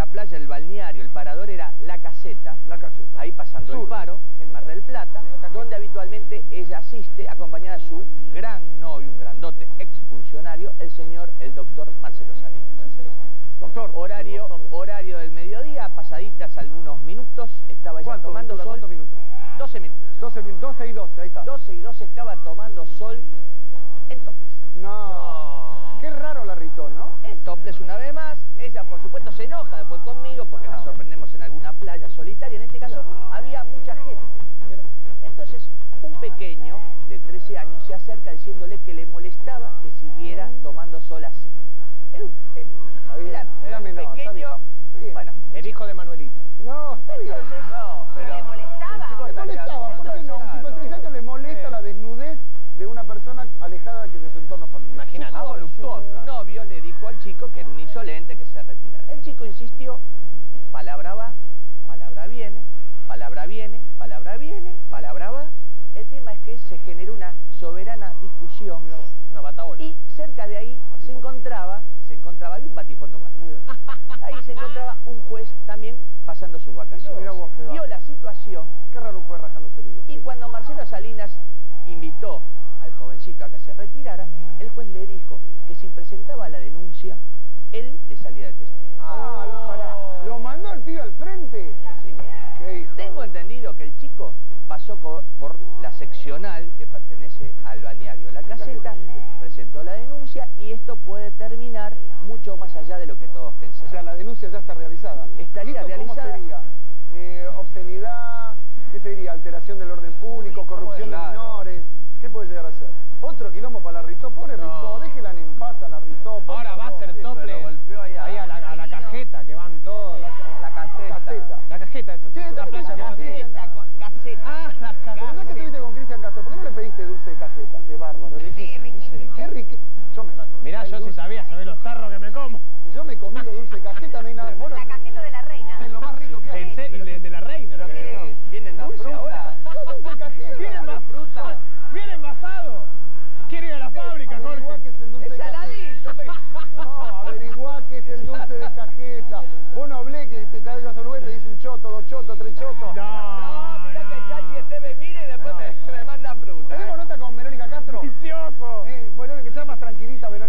la playa, el balneario, el parador era La Caseta. La Caseta. Ahí pasando el Faro, en Mar del Plata, donde habitualmente ella asiste acompañada de su gran novio, un grandote exfuncionario, el doctor Marcelo Salinas. Doctor. Horario del mediodía, pasaditas algunos minutos, estaba ella tomando sol. ¿Cuántos minutos? 12 minutos. 12 y 12, ahí está. 12 y 12 estaba tomando sol en toples. No. Qué raro la Ritó, ¿no? En toples una vez más. Ella, por supuesto, se enoja después conmigo porque la sorprendemos en alguna playa solitaria. En este caso, había mucha gente. Entonces, un pequeño de 13 años se acerca diciéndole que le molestaba que siguiera tomando sol así. Era menor, pequeño. Bueno, el hijo de Manuelita. No, está bien. No, pero... ¿Le molestaba? Le molestaba, ¿por qué no? Un chico de 13 años le molesta la desnudez de una persona alejada de su entorno familiar. Imagínate. Su novio le dijo al chico que era un insolente, que se retirara. El chico insistió, palabra va, palabra viene, palabra viene, palabra viene, palabra va. El tema es que se generó una soberana discusión. Una batabola. Y cerca de ahí se encontraba, había un batifondo bárbaro. Ahí se encontraba un juez también pasando sus vacaciones. Mirá vos, vio la situación. Qué raro un juez rajándose el higo. Y cuando Marcelo Salinas invitó al jovencito a que se retirara, el juez le dijo que si presentaba la denuncia, él le salía de testigo. Pará. ¿Lo mandó al pibe al frente? Sí. Qué hijo. Tengo entendido que el chico pasó por la seccional que pertenece al balneario La Caseta, presentó la denuncia y esto puede terminar mucho más allá de lo que todos pensamos. O sea, la denuncia ya está realizada. Estaría ¿Y esto realizada? ¿Cómo sería? ¿Obscenidad? ¿Qué sería? ¿Alteración del orden público? ¿Corrupción de menores? ¿Qué puede llegar a ser? Otro quilombo para la Ritó. Pobre Ritó, déjela en paz a la Ritó. Ahora va a ser tople. Ahí a la cajeta que van todos. La caseta. La cajeta, es una playa que va Caseta. Pero ya que estuviste con Cristian Castro, ¿por qué no le pediste dulce de cajeta? Qué bárbaro, es riquísimo. Qué rico. Yo me la comí. Mirá, yo sí sabía, sabés los tarros que me como. Yo me comí los dulces de cajeta, no hay nada bueno. La cajeta de la reina. Es lo más rico que hay. De la reina. ¿Pero qué? ¿Vienen dulce ahora? Dulce de cajeta. Vienen más fruta. Viene envasado. Quiero ir a la fábrica, Averiguá Jorge. qué es el dulce de cajeta. No, averiguá qué es el dulce de cajeta. Vos no hablé que te caes a Uruguay, te dice un choto, 2 chotos, 3 chotos. No, mirá que el Chachi este me mire y después me manda fruta. ¿Tenemos nota con Verónica Castro? Delicioso. Bueno, que está más tranquilita, Verónica.